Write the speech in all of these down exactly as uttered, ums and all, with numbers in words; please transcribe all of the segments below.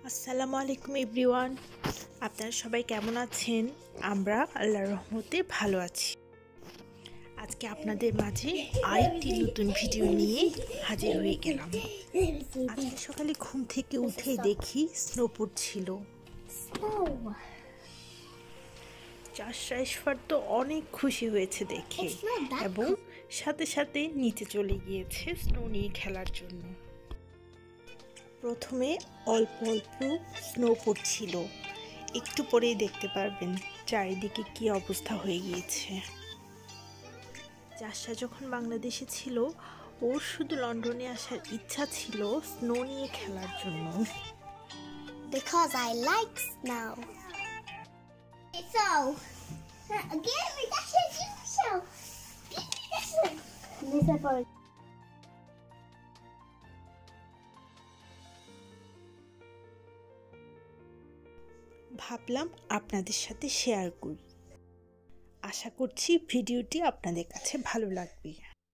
আসসালামু আলাইকুম এভরিওয়ান, আপনারা সবাই কেমন আছেন? আমরা আল্লাহর রহমতে ভালো আছি। আজকে আপনাদের মাঝে আরেকটি নতুন ভিডিও নিয়ে হাজির হয়ে গেলাম। আজকে সকালে ঘুম থেকে উঠে দেখি স্নো পড়ছিল। জাসরা ইসফার তো অনেক খুশি হয়েছে দেখে এবং সাথে সাথে নিচে চলে গিয়েছে স্নো নিয়ে খেলার জন্য। প্রথমে অল্প অল্প স্নো পড়ছিল, একটু পরেই দেখতে পারবেন চারিদিকে কি অবস্থা হয়ে গিয়েছে। জাসরা যখন বাংলাদেশে ছিল, ওর শুধু লন্ডনে আসার ইচ্ছা ছিল স্নো নিয়ে খেলার জন্য। Because I like snow. So, give me that shit, give me some. Give me that shit. Listen for it. ভাবলাম আপনাদের সাথে শেয়ার করি। আশা করছি ভিডিওটি আপনাদের কাছে ভালো লাগবে।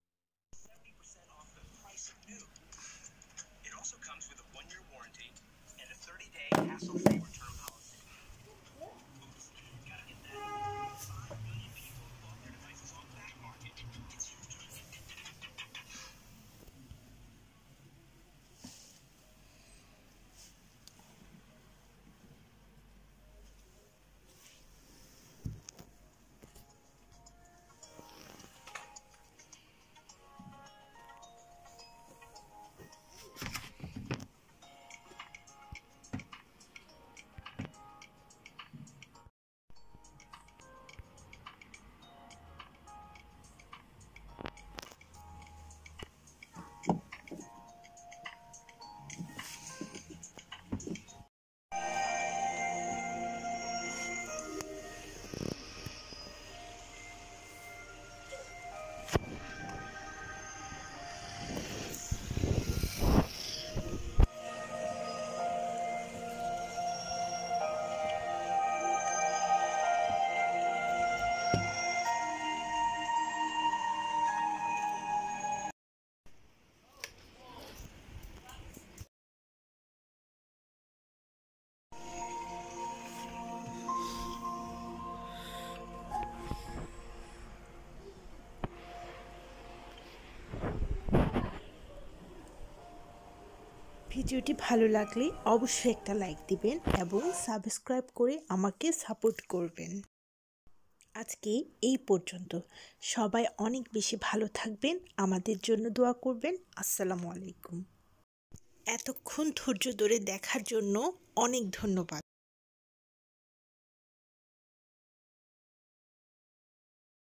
ভিডিওটি ভালো লাগলে অবশ্যই একটা লাইক দিবেন এবং সাবস্ক্রাইব করে আমাকে সাপোর্ট করবেন। আজকে এই পর্যন্ত। সবাই অনেক বেশি ভালো থাকবেন, আমাদের জন্য দোয়া করবেন। আসসালামু আলাইকুম। এতক্ষণ ধৈর্য ধরে দেখার জন্য অনেক ধন্যবাদ।